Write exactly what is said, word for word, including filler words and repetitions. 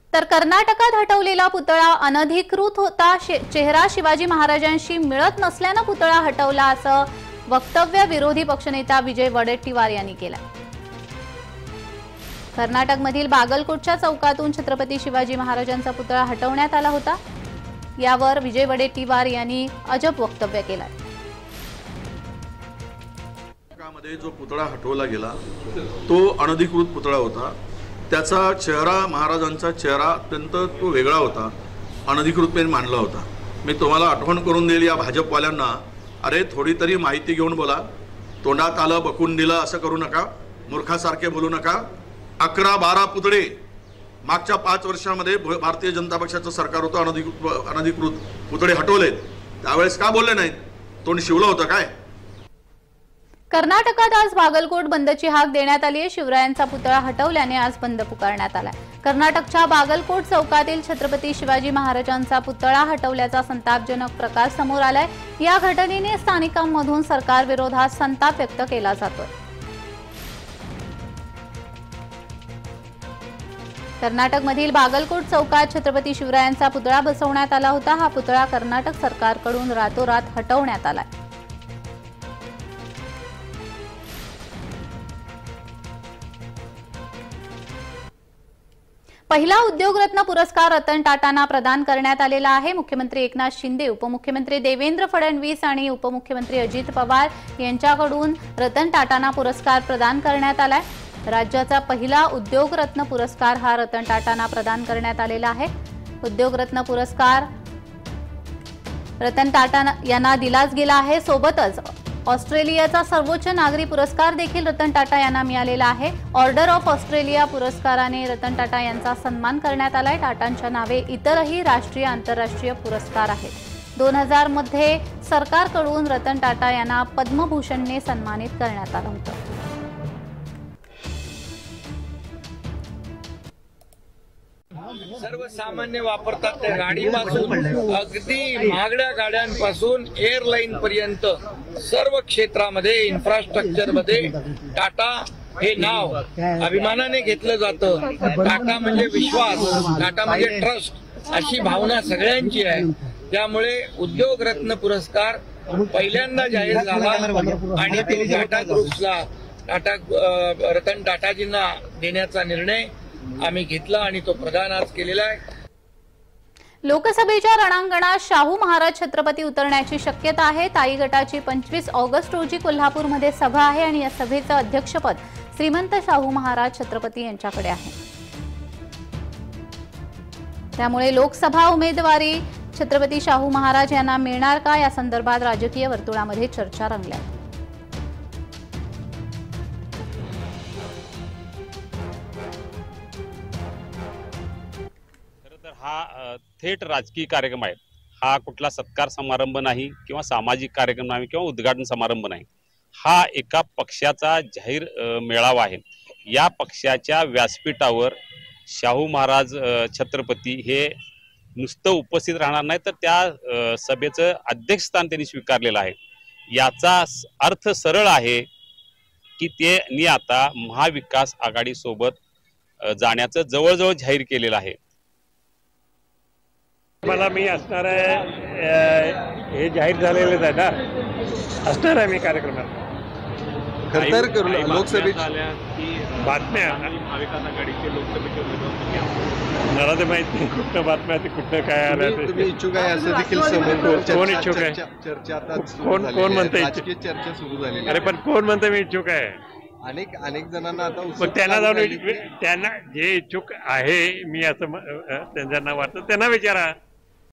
तर कर्नाटकात हटवलेला पुतळा अनधिकृत होता, चेहरा शिवाजी महाराजांशी मिळत नसल्याने पुतळा हटवला असं वक्तव्य विरोधी पक्षनेता विजय वडेट्टीवार यांनी केलं। कर्नाटकमधील बागलकोटच्या चौकातून छत्रपती शिवाजी महाराजांचा पुतळा हटवण्यात आला होता। यावर विजय वडेट्टीवार यांनी अजब वक्तव्य केलं। मध्ये जो पुतळा हटवला गेला तो अनधिकृत पुतळा होता। त्याचा चेहरा महाराजांचा चेहरा अत्यंत तो वेगळा होता, अनधिकृतपणे मांडला होता। मी तुम्हाला आठवण करून देईल या भाजपवाल्यांना, अरे थोडी तरी माहिती घेऊन बोला। तोंडात आलं बकून दिलं असं करू नका, मूर्खासारखे बोलू नका। अकरा बारा पुतळे मागच्या पाच वर्षामध्ये भारतीय जनता पक्षाचं सरकार होतं, अनधिकृत अनधिकृत पुतळे हटवलेत। त्यावेळेस का बोलले नाहीत? तोंड शिवलं होतं काय? कर्नाटकात आज बागलकोट बंदची हाक देण्यात आली आहे। शिवरायांचा पुतळा हटवल्याने आज बंद पुकारण्यात आलाय। कर्नाटकच्या बागलकोट चौकातील छत्रपती शिवाजी महाराजांचा पुतळा हटवल्याचा संतापजनक प्रकार समोर आलाय। या घटनेने स्थानिकांमधून सरकार विरोधात संताप व्यक्त केला जातोय। कर्नाटकमधील बागलकोट चौकात छत्रपती शिवरायांचा पुतळा बसवण्यात आला होता। हा पुतळा कर्नाटक सरकारकडून रातोरात हटवण्यात आलाय। पहिला उद्योगरत्न पुरस्कार रतन टाटांना प्रदान करण्यात आलेला आहे। मुख्यमंत्री एकनाथ शिंदे, उपमुख्यमंत्री देवेंद्र फडणवीस आणि उपमुख्यमंत्री अजित पवार यांच्याकडून रतन टाटांना पुरस्कार प्रदान करण्यात आलाय। राज्याचा पहिला उद्योगरत्न पुरस्कार हा रतन टाटांना प्रदान करण्यात आलेला आहे। उद्योगरत्न पुरस्कार रतन टाटा यांना दिलाच गेला आहे। सोबतच ऑस्ट्रेलियाचा सर्वोच्च नागरी पुरस्कार देखील रतन टाटा यांना मिळालेला आहे। ऑर्डर ऑफ ऑस्ट्रेलिया पुरस्काराने रतन टाटा यांचा सन्मान करण्यात आलाय। टाटांच्या नावे इतरही राष्ट्रीय आंतरराष्ट्रीय पुरस्कार आहेत। दोन हजार मध्ये सरकारकडून रतन टाटा यांना पद्मभूषणने सन्मानित करण्यात आलं होतं। सर्वसामान्य वापरतात त्या गाडीपासून अगदी महागड्या गाड्यांपासून एअरलाईन पर्यंत सर्व क्षेत्रामध्ये इन्फ्रास्ट्रक्चर मध्ये टाटा हे नाव अभिमानाने घेतलं जातं। टाटा म्हणजे विश्वास, टाटा म्हणजे ट्रस्ट अशी भावना सगळ्यांची आहे। त्यामुळे उद्योगरत्न पुरस्कार पहिल्यांदा जाहीर झाला आणि तो टाटा ग्रुप्सला टाटा रतन टाटाजींना देण्याचा निर्णय आम्ही घेतला आणि तो प्रदान आज केलेला आहे। लोकसभेच्या रणांगणात शाहू महाराज छत्रपती उतरण्याची शक्यता आहे। ताई गटाची पंचवीस ऑगस्ट रोजी कोल्हापूरमध्ये सभा आहे आणि या सभेचं अध्यक्षपद श्रीमंत शाहू महाराज छत्रपती यांच्याकडे आहे। त्यामुळे लोकसभा उमेदवारी छत्रपती शाहू महाराज यांना मिळणार का या संदर्भात राजकीय वर्तुळामध्ये चर्चा रंगल्या। हा थेट राजकीय कार्यक्रम आहे। हा कुठला सत्कार समारंभ नाही किंवा सामाजिक कार्यक्रम नाही किंवा उद्घाटन समारंभ नाही। हा एका पक्षाचा जाहीर मेळावा आहे। या पक्षाच्या व्यासपीठावर शाहू महाराज छत्रपती हे नुसतं उपस्थित राहणार नाही तर त्या सभेचं अध्यक्षस्थान त्यांनी स्वीकारलेलं आहे। याचा अर्थ सरळ आहे की त्यांनी आता महाविकास आघाडी सोबत जाण्याचं जवळजवळ जाहीर केलेलं आहे। मला मी असणार आहे हे जाहीर झालेलेच आहे ना, असणार आहे मी कार्यक्रमात। खरतर करू लोकसभेच्या बातम्या महाविकास आघाडीचे लोकसभेचे उमेदवार मला ते माहिती नाही कुठं बातम्या ते कुठं काय आलं। तुम्ही इच्छुक आहे असं देखील समोर कोण इच्छुक आहे? चर्चा आता कोण कोण म्हणते राजकीय चर्चा सुरू झाली? अरे पण कोण म्हणते मी इच्छुक आहे? अनेक अनेक जणांना आता पण त्यांना जाऊन त्यांना जे इच्छुक आहे मी असं त्यांना वाटतं त्यांना विचारा।